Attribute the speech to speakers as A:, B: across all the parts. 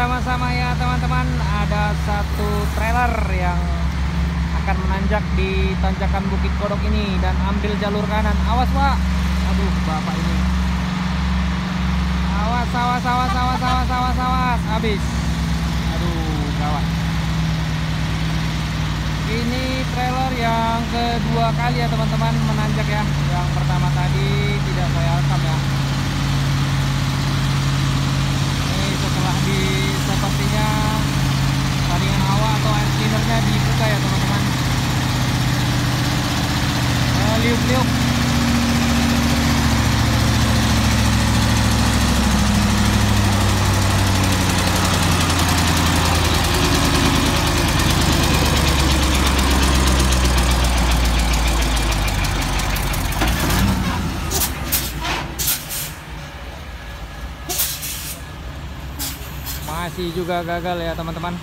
A: bersama-sama ya teman-teman. Ada satu trailer yang akan menanjak di tanjakan Bukit Kodok ini dan ambil jalur kanan. Awas Pak. Aduh bapak ini. Awas, awas, awas, awas, awas, awas, awas. Habis. Aduh gawat. Ini trailer yang kedua kali ya teman-teman menanjak ya. Yang pertama tadi tidak saya rekam ya. Setelah sepertinya saringan hawa atau air cleanernya dibuka ya teman-teman. Liuk-liuk. Masih juga gagal ya teman-teman.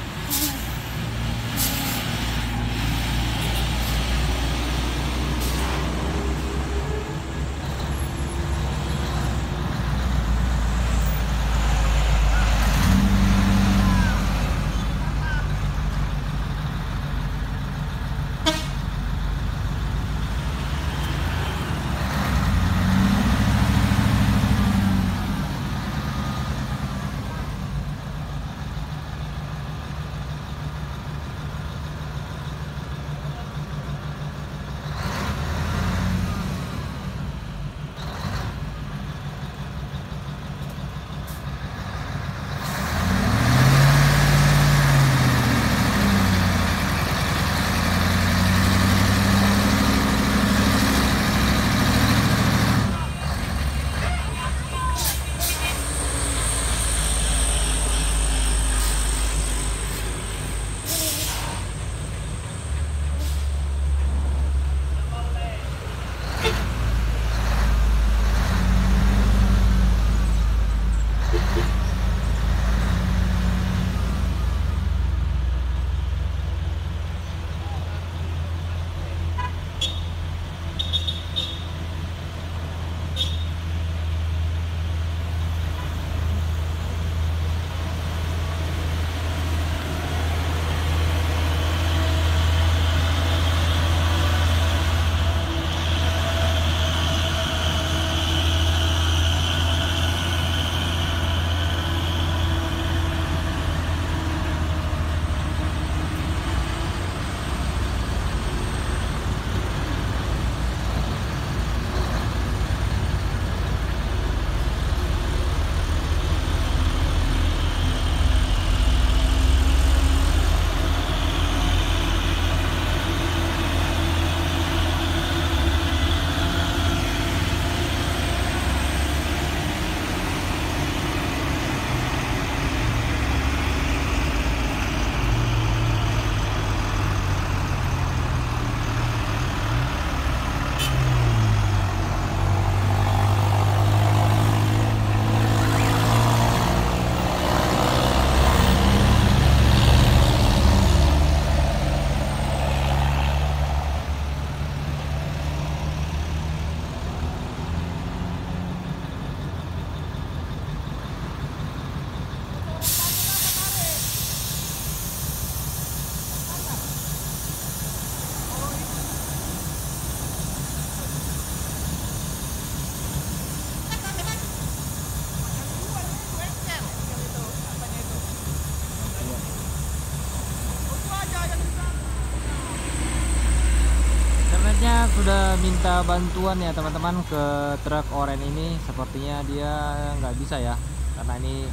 A: Sudah minta bantuan ya teman-teman ke truk oren ini. Sepertinya dia nggak bisa ya, karena ini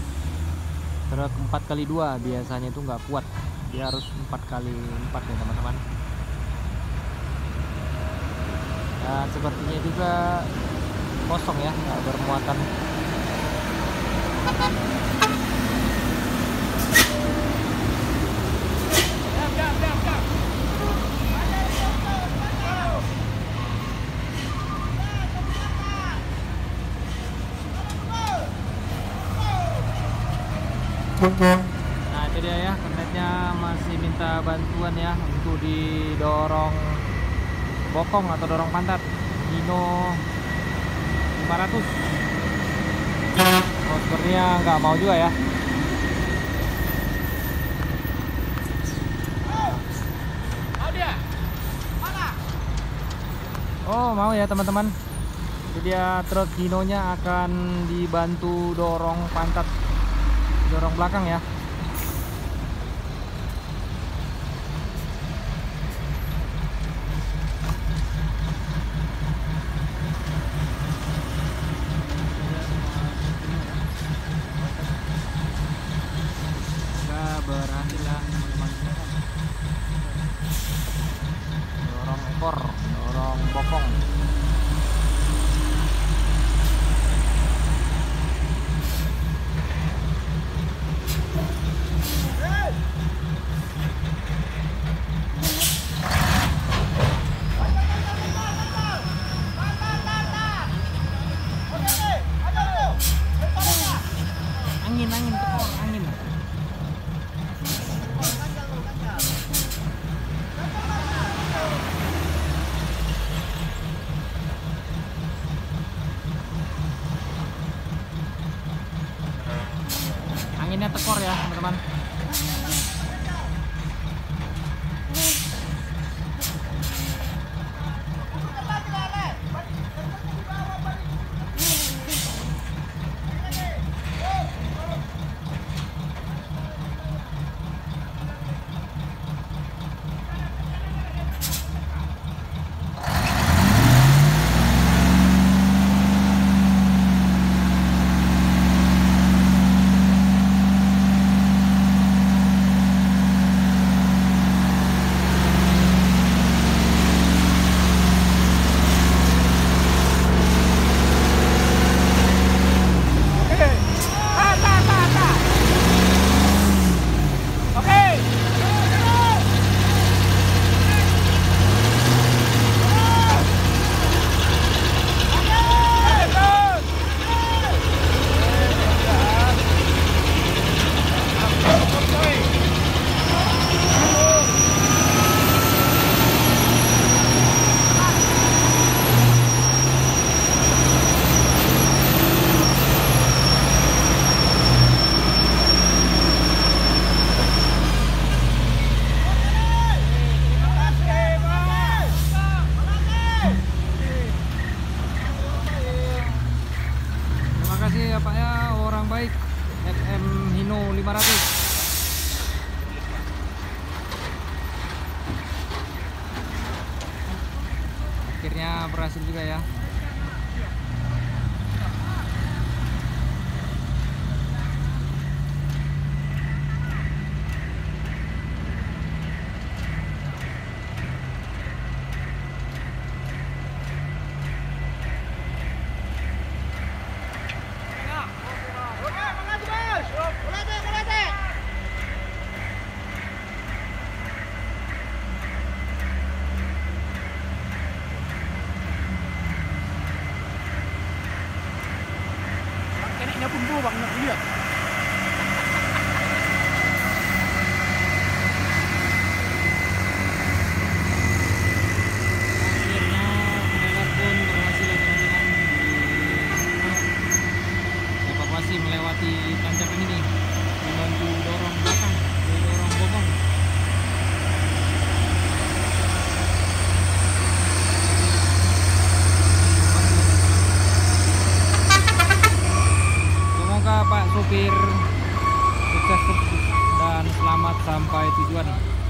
A: truk 4x2 biasanya itu nggak kuat, dia harus 4x4 ya teman-teman. Dan sepertinya juga kosong ya, nggak bermuatan. Nah itu dia ya, kernetnya masih minta bantuan ya untuk didorong bokong atau dorong pantat Hino 500. Oh, sepertinya nggak mau juga ya. Oh, mau ya teman-teman. Jadi dia truk Hino-nya akan dibantu dorong pantat, dorong belakang ya. Berhasil ya teman-teman. Dorong ekor, dorong bokong. Angin tekor, angin. Anginnya tekor ya teman-teman. Terima kasih ya Pak ya, orang baik FM Hino 500. Akhirnya berhasil juga ya.
B: Keneknya pun bang, nak lihat.
A: Akhirnya melewat pun berhasil ya teman-teman. Evakuasi melewati tanjakan ini, membantu dorong belakang, dorong bokong. Semoga Pak sopir sukses dan selamat sampai tujuan.